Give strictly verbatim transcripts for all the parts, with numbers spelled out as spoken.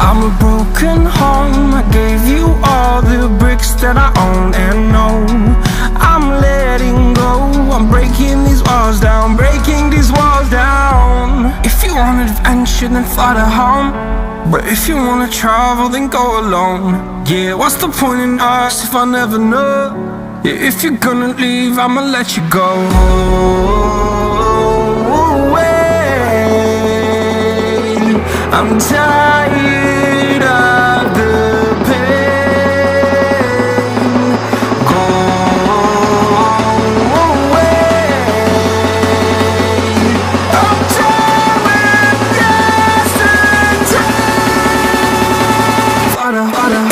I'm a broken home. I gave you all the bricks that I own and know. I'm letting go. I'm breaking these walls down, breaking these walls down. If you want adventure, then fly to home. But if you wanna travel, then go alone. Yeah, what's the point in us if I never know? Yeah, if you're gonna leave, I'ma let you go. I'm tired of the pain. Go away. I'm tired with yesterday. Harder, harder.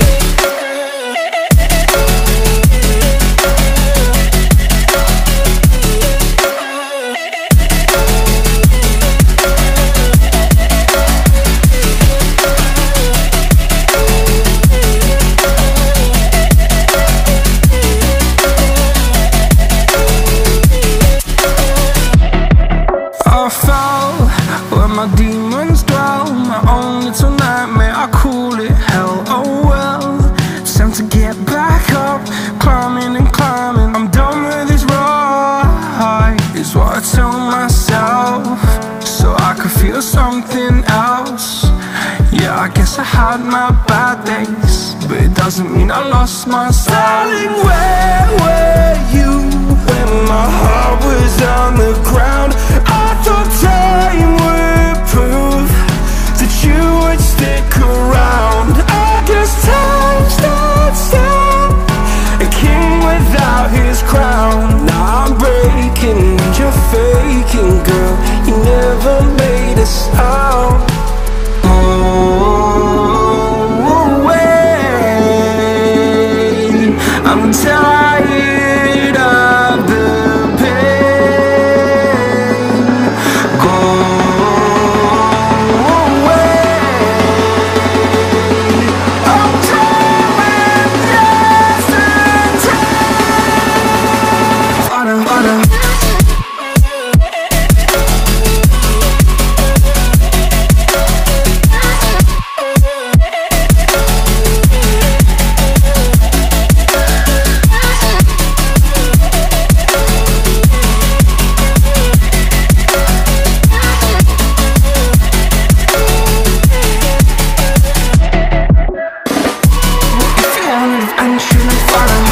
I fell where my demons dwell. My own little nightmare, I call it hell. Oh well, it's time to get back up. Climbing and climbing, I'm done with this ride, is what I tell myself, so I could feel something else. Yeah, I guess I had my bad days, but it doesn't mean I lost myself. Darling, where were you when my heart was on the ground? I thought time would prove that you would stick around. I guess time stands still, a king without his crown. Now I'm breaking, you're faking, girl. You never made a start.